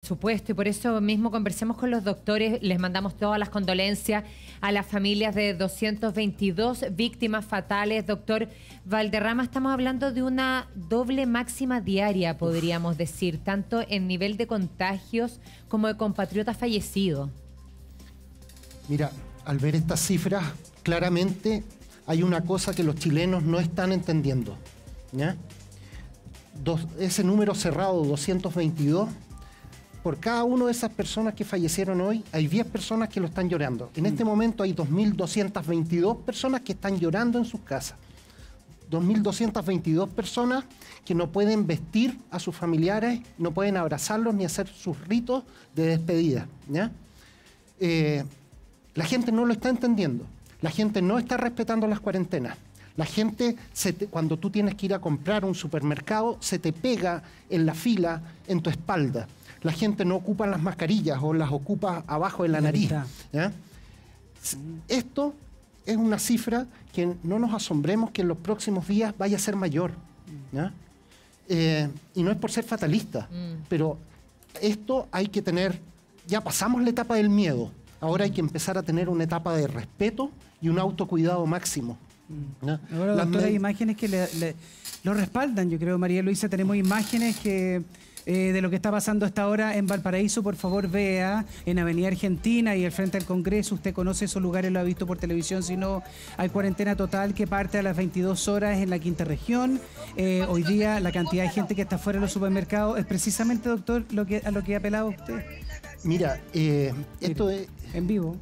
supuesto, y por eso mismo conversemos con los doctores, les mandamos todas las condolencias a las familias de 222 víctimas fatales. Doctor Valderrama, estamos hablando de una doble máxima diaria, podríamos decir, tanto en nivel de contagios como de compatriotas fallecidos. Mira, al ver estas cifras, claramente hay una cosa que los chilenos no están entendiendo, ¿ya? Ese número cerrado, 222, por cada una de esas personas que fallecieron hoy, hay 10 personas que lo están llorando. En este momento hay 2.222 personas que están llorando en sus casas. 2.222 personas que no pueden vestir a sus familiares, no pueden abrazarlos ni hacer sus ritos de despedida, ¿ya? La gente no lo está entendiendo. La gente no está respetando las cuarentenas. La gente, cuando tú tienes que ir a comprar a un supermercado, se te pega en la fila, en tu espalda. La gente no ocupa las mascarillas o las ocupa abajo de la nariz, ¿ya? Esto es una cifra que no nos asombremos que en los próximos días vaya a ser mayor, ¿ya? Y no es por ser fatalista, pero esto hay que tener, ya pasamos la etapa del miedo, ahora hay que empezar a tener una etapa de respeto y un autocuidado máximo. ¿No? Ahora, doctora, hay imágenes que lo respaldan, yo creo, María Luisa. Tenemos imágenes que de lo que está pasando hasta ahora en Valparaíso. Por favor, vea en Avenida Argentina y al frente del Congreso. Usted conoce esos lugares, lo ha visto por televisión. Si no, hay cuarentena total que parte a las 22 horas en la quinta región. Hoy día la cantidad de gente que está fuera de los supermercados es precisamente, doctor, a lo que ha apelado usted. Mira, esto es en vivo.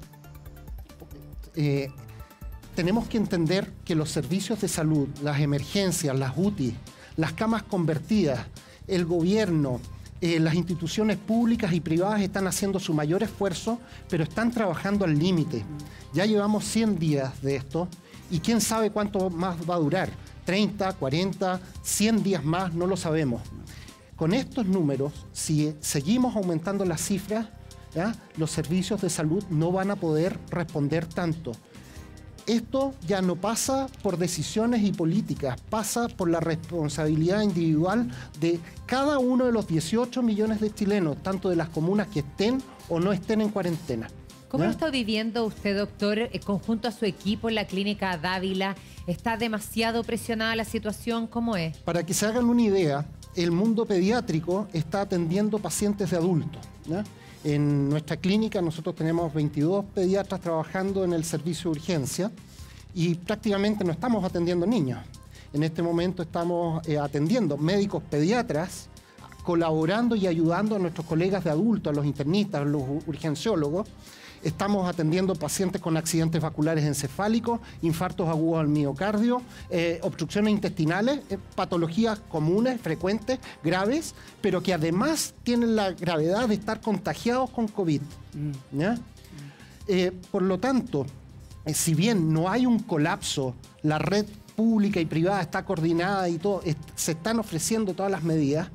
Tenemos que entender que los servicios de salud, las emergencias, las UTI, las camas convertidas, el gobierno, las instituciones públicas y privadas están haciendo su mayor esfuerzo, pero están trabajando al límite. Ya llevamos 100 días de esto y quién sabe cuánto más va a durar. 30, 40, 100 días más, no lo sabemos. Con estos números, si seguimos aumentando las cifras, ¿ya?, los servicios de salud no van a poder responder tanto. Esto ya no pasa por decisiones y políticas, pasa por la responsabilidad individual de cada uno de los 18 millones de chilenos, tanto de las comunas que estén o no estén en cuarentena. ¿Cómo lo está viviendo usted, doctor, conjunto a su equipo en la clínica Dávila? ¿Está demasiado presionada la situación? ¿Cómo es? Para que se hagan una idea, el mundo pediátrico está atendiendo pacientes de adultos, ¿no? En nuestra clínica nosotros tenemos 22 pediatras trabajando en el servicio de urgencia y prácticamente no estamos atendiendo niños. En este momento estamos atendiendo médicos pediatras, colaborando y ayudando a nuestros colegas de adultos, a los internistas, a los urgenciólogos. Estamos atendiendo pacientes con accidentes vasculares encefálicos, infartos agudos al miocardio, obstrucciones intestinales, patologías comunes, frecuentes, graves, pero que además tienen la gravedad de estar contagiados con COVID, ¿ya? Por lo tanto, si bien no hay un colapso, la red pública y privada está coordinada y todo, se están ofreciendo todas las medidas,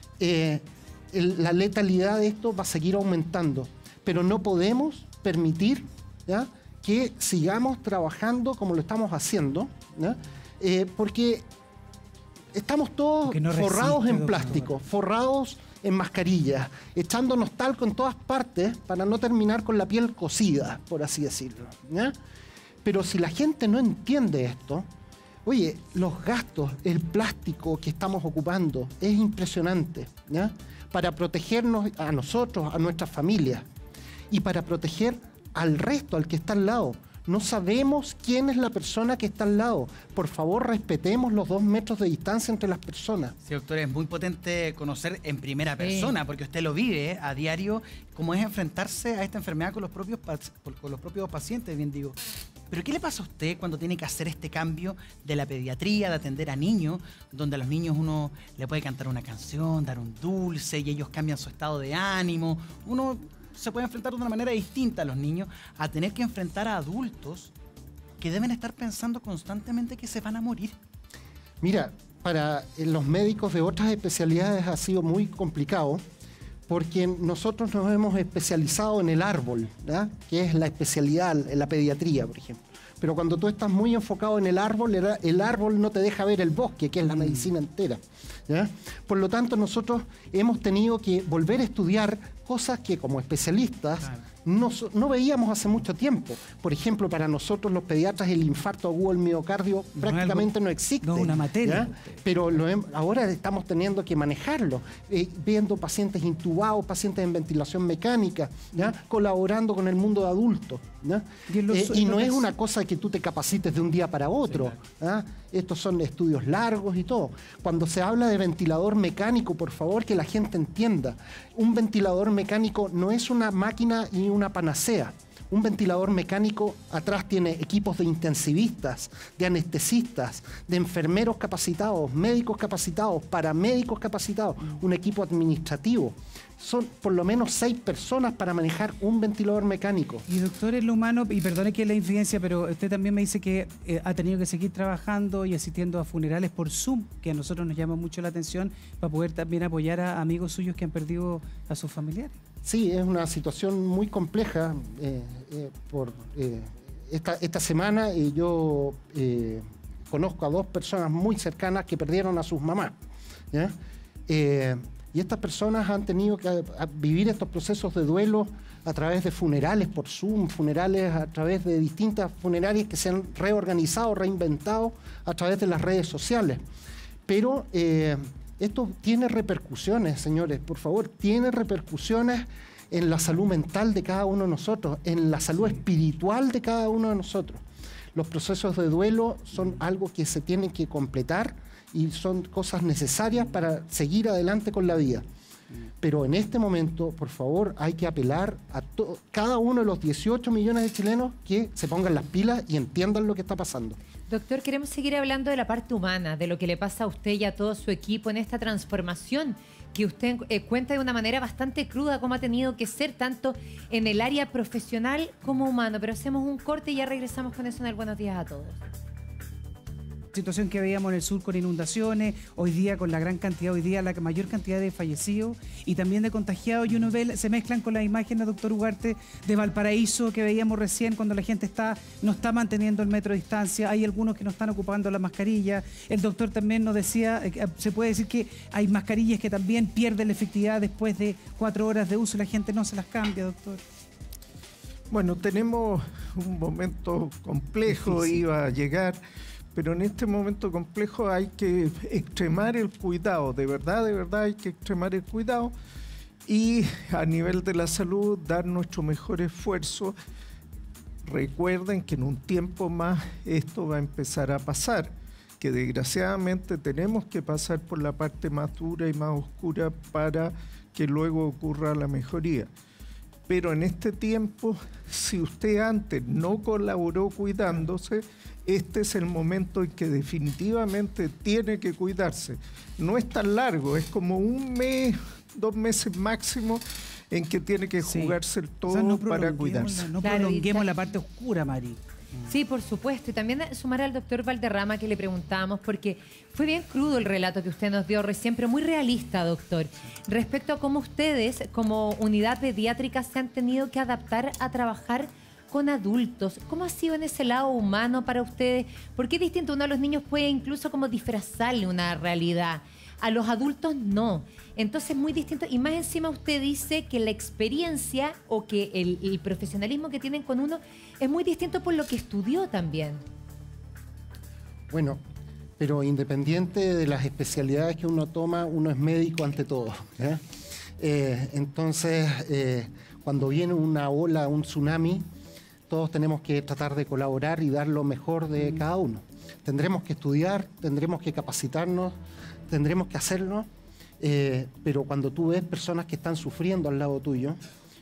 la letalidad de esto va a seguir aumentando, pero no podemos permitir, ¿ya?, que sigamos trabajando como lo estamos haciendo, ¿ya?, porque estamos todos forrados en plástico, forrados en mascarillas, echándonos talco en todas partes para no terminar con la piel cocida, por así decirlo, ¿ya? Pero si la gente no entiende esto, oye, los gastos, el plástico que estamos ocupando es impresionante, ¿ya?, para protegernos a nosotros, a nuestras familias y para proteger al resto, al que está al lado. No sabemos quién es la persona que está al lado. Por favor, respetemos los 2 metros de distancia entre las personas. Sí, doctor, es muy potente conocer en primera persona, porque usted lo vive a diario, cómo es enfrentarse a esta enfermedad con los propios pacientes, bien digo. Pero ¿qué le pasa a usted cuando tiene que hacer este cambio de la pediatría, de atender a niños, donde a los niños uno le puede cantar una canción, dar un dulce y ellos cambian su estado de ánimo? Uno se puede enfrentar de una manera distinta a los niños, a tener que enfrentar a adultos que deben estar pensando constantemente que se van a morir. Mira, para los médicos de otras especialidades ha sido muy complicado porque nosotros nos hemos especializado en el árbol, ¿verdad?, que es la especialidad en la pediatría, por ejemplo. Pero cuando tú estás muy enfocado en el árbol no te deja ver el bosque, que es la medicina entera, ¿ya? Por lo tanto, nosotros hemos tenido que volver a estudiar cosas que como especialistas no veíamos hace mucho tiempo. Por ejemplo, para nosotros los pediatras el infarto agudo del miocardio prácticamente no existe. No es una materia. ¿Ya? Pero ahora estamos teniendo que manejarlo, viendo pacientes intubados, pacientes en ventilación mecánica, ¿ya? Colaborando con el mundo de adultos. ¿Ya? Y no es una cosa que tú te capacites de un día para otro. ¿Ya? Estos son estudios largos y todo. Cuando se habla de ventilador mecánico, por favor, que la gente entienda, un ventilador mecánico no es una máquina ni una panacea. Un ventilador mecánico atrás tiene equipos de intensivistas, de anestesistas, de enfermeros capacitados, médicos capacitados, paramédicos capacitados, un equipo administrativo. Son por lo menos 6 personas para manejar un ventilador mecánico. Y doctor, en lo humano, y perdone que es la infidencia, pero usted también me dice que ha tenido que seguir trabajando y asistiendo a funerales por Zoom, que a nosotros nos llama mucho la atención, para poder también apoyar a amigos suyos que han perdido a sus familiares. Sí, es una situación muy compleja. Esta semana yo conozco a 2 personas muy cercanas que perdieron a sus mamás, ¿ya? Y estas personas han tenido que vivir estos procesos de duelo a través de funerales por Zoom, funerales a través de distintas funerarias que se han reorganizado, reinventado a través de las redes sociales. Pero esto tiene repercusiones, señores, por favor, tiene repercusiones en la salud mental de cada uno de nosotros, en la salud espiritual de cada uno de nosotros. Los procesos de duelo son algo que se tienen que completar y son cosas necesarias para seguir adelante con la vida. Pero en este momento, por favor, hay que apelar a cada uno de los 18 millones de chilenos que se pongan las pilas y entiendan lo que está pasando. Doctor, queremos seguir hablando de la parte humana, de lo que le pasa a usted y a todo su equipo en esta transformación que usted cuenta de una manera bastante cruda, cómo ha tenido que ser tanto en el área profesional como humano. Pero hacemos un corte y ya regresamos con eso en el Buenos Días a Todos. Situación que veíamos en el sur con inundaciones, hoy día con la gran cantidad, hoy día la mayor cantidad de fallecidos y también de contagiados, y uno ve, se mezclan con las imágenes, doctor Ugarte, de Valparaíso que veíamos recién cuando la gente no está manteniendo el metro de distancia, hay algunos que no están ocupando la mascarilla. El doctor también nos decía, se puede decir que hay mascarillas que también pierden la efectividad después de 4 horas de uso y la gente no se las cambia, doctor. Bueno, tenemos un momento complejo, iba a llegar, pero en este momento complejo hay que extremar el cuidado, de verdad hay que extremar el cuidado y a nivel de la salud dar nuestro mejor esfuerzo. Recuerden que en un tiempo más esto va a empezar a pasar, que desgraciadamente tenemos que pasar por la parte más dura y más oscura para que luego ocurra la mejoría. Pero en este tiempo, si usted antes no colaboró cuidándose, este es el momento en que definitivamente tiene que cuidarse. No es tan largo, es como 1 mes, 2 meses máximo en que tiene que jugarse el todo, o sea, no para cuidarse. No prolonguemos la parte oscura, Mari. Sí, por supuesto. Y también sumar al doctor Valderrama que le preguntábamos, porque fue bien crudo el relato que usted nos dio recién, pero muy realista, doctor, respecto a cómo ustedes, como unidad pediátrica, se han tenido que adaptar a trabajar con adultos. ¿Cómo ha sido en ese lado humano para ustedes? Porque es distinto, uno a los niños puede incluso como disfrazarle una realidad, a los adultos no. Entonces muy distinto, y más encima usted dice que la experiencia o que el profesionalismo que tienen con uno es muy distinto por lo que estudió también. Bueno, pero independiente de las especialidades que uno toma, uno es médico ante todo, ¿eh? Entonces, cuando viene una ola, un tsunami, todos tenemos que tratar de colaborar y dar lo mejor de cada uno. Tendremos que estudiar, tendremos que capacitarnos, tendremos que hacerlo, pero cuando tú ves personas que están sufriendo al lado tuyo,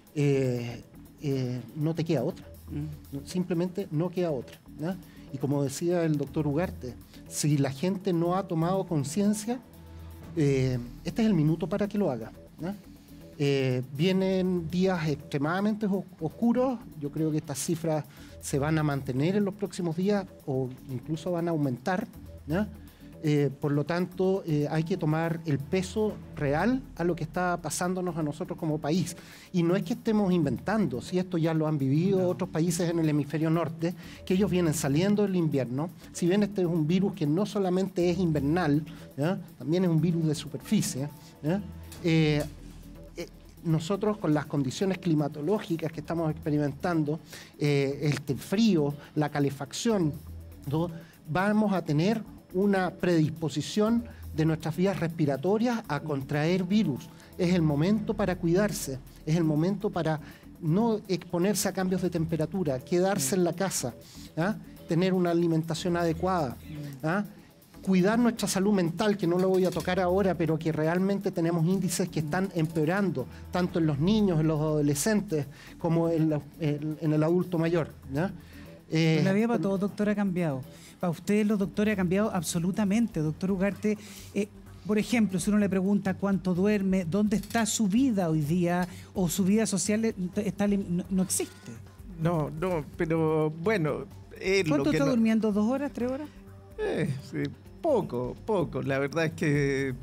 no te queda otra. Simplemente no queda otra, ¿no? Y como decía el doctor Ugarte, si la gente no ha tomado conciencia, este es el minuto para que lo haga, ¿no? Vienen días extremadamente oscuros. Yo creo que estas cifras se van a mantener en los próximos días o incluso van a aumentar, ¿no? Por lo tanto, hay que tomar el peso real a lo que está pasándonos a nosotros como país. Y no es que estemos inventando, si esto ya lo han vivido otros países en el hemisferio norte, que ellos vienen saliendo del invierno. Si bien este es un virus que no solamente es invernal, ¿ya? También es un virus de superficie, ¿ya? nosotros con las condiciones climatológicas que estamos experimentando, el frío, la calefacción, ¿no? Vamos a tener una predisposición de nuestras vías respiratorias a contraer virus. Es el momento para cuidarse, es el momento para no exponerse a cambios de temperatura, quedarse en la casa, ¿ah? Tener una alimentación adecuada, ¿ah? Cuidar nuestra salud mental, que no lo voy a tocar ahora, pero que realmente tenemos índices que están empeorando, tanto en los niños, en los adolescentes, como en el adulto mayor, ¿ya? La vida para todos, doctor, ha cambiado. Para ustedes, los doctores, ha cambiado absolutamente. Doctor Ugarte, por ejemplo, si uno le pregunta cuánto duerme, dónde está su vida hoy día, o su vida social no existe. No, pero bueno... ¿Cuánto está durmiendo? ¿2 horas, 3 horas? Sí, poco. La verdad es que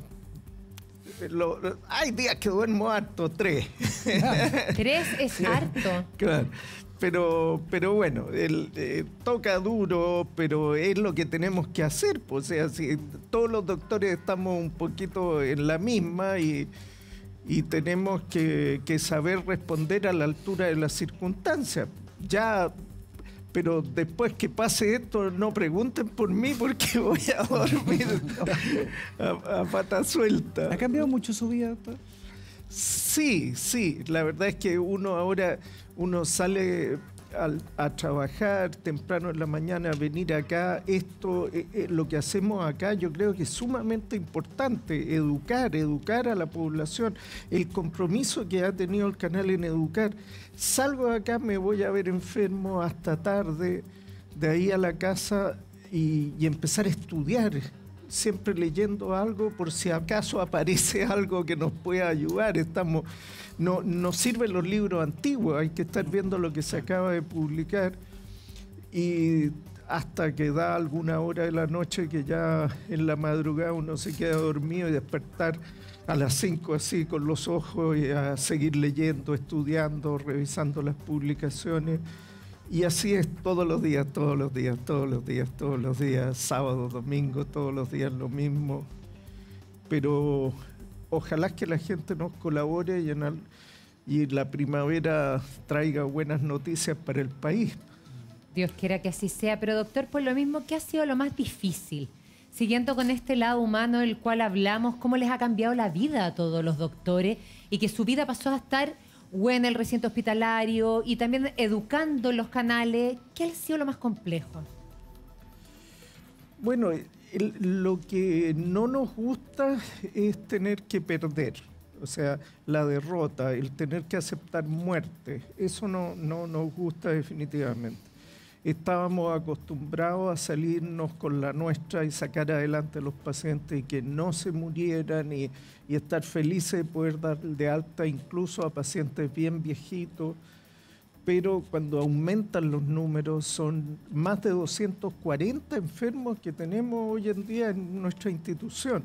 hay días que duermo harto, 3. 3 es harto. Claro. Pero bueno, toca duro, pero es lo que tenemos que hacer. Pues, o sea, si todos los doctores estamos un poquito en la misma y tenemos que saber responder a la altura de las circunstancias. Ya, pero después que pase esto, no pregunten por mí porque voy a dormir a pata suelta. ¿Ha cambiado mucho su vida, doctor? Sí, la verdad es que uno sale a trabajar temprano en la mañana, a venir acá. Lo que hacemos acá, yo creo que es sumamente importante, educar a la población, el compromiso que ha tenido el canal en educar. Salgo de acá, me voy a ver enfermo hasta tarde, de ahí a la casa y empezar a estudiar, siempre leyendo algo por si acaso aparece algo que nos pueda ayudar. No sirven los libros antiguos, hay que estar viendo lo que se acaba de publicar y hasta que da alguna hora de la noche que ya en la madrugada uno se queda dormido y despertar a las 5 así con los ojos y a seguir leyendo, estudiando, revisando las publicaciones. Y así es todos los días, sábado, domingo, todos los días lo mismo. Pero ojalá que la gente nos colabore y la primavera traiga buenas noticias para el país. Dios quiera que así sea. Pero doctor, por lo mismo, ¿qué ha sido lo más difícil? Siguiendo con este lado humano del cual hablamos, ¿cómo les ha cambiado la vida a todos los doctores? Y que su vida pasó a estar o en el recinto hospitalario y también educando en los canales. ¿Qué ha sido lo más complejo? Bueno, lo que no nos gusta es tener que perder, o sea, la derrota, el tener que aceptar muerte. Eso no nos gusta definitivamente. Estábamos acostumbrados a salirnos con la nuestra y sacar adelante a los pacientes y que no se murieran y estar felices de poder dar de alta incluso a pacientes bien viejitos. Pero cuando aumentan los números, son más de 240 enfermos que tenemos hoy en día en nuestra institución.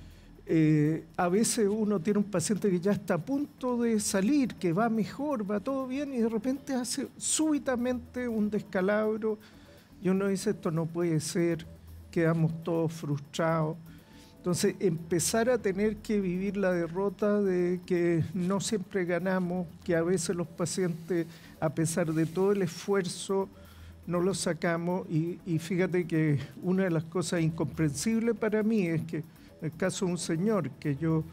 A veces uno tiene un paciente que ya está a punto de salir, que va mejor, va todo bien, y de repente hace súbitamente un descalabro y uno dice, esto no puede ser, quedamos todos frustrados. Entonces, empezar a tener que vivir la derrota de que no siempre ganamos, que a veces los pacientes, a pesar de todo el esfuerzo, no los sacamos. Y fíjate que una de las cosas incomprensibles para mí es que en el caso de un señor que yo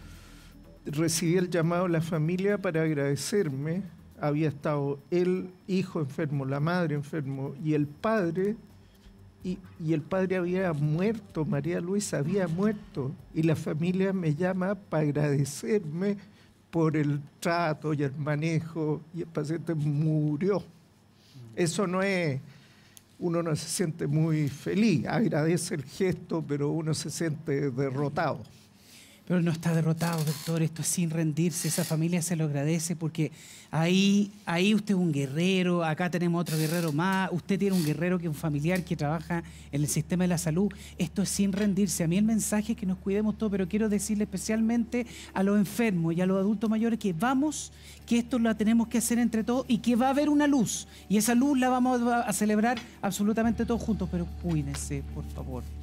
recibí el llamado de la familia para agradecerme, había estado el hijo enfermo, la madre enfermo y el padre, y el padre había muerto, María Luisa había muerto, y la familia me llama para agradecerme por el trato y el manejo, y el paciente murió. Eso no es... Uno no se siente muy feliz, agradece el gesto, pero uno se siente derrotado. Pero no está derrotado, doctor, esto es sin rendirse, esa familia se lo agradece porque ahí usted es un guerrero, acá tenemos otro guerrero más, usted tiene un guerrero que es un familiar que trabaja en el sistema de la salud, esto es sin rendirse. A mí el mensaje es que nos cuidemos todos, pero quiero decirle especialmente a los enfermos y a los adultos mayores que que esto lo tenemos que hacer entre todos y que va a haber una luz, y esa luz la vamos a celebrar absolutamente todos juntos, pero cuídense, por favor.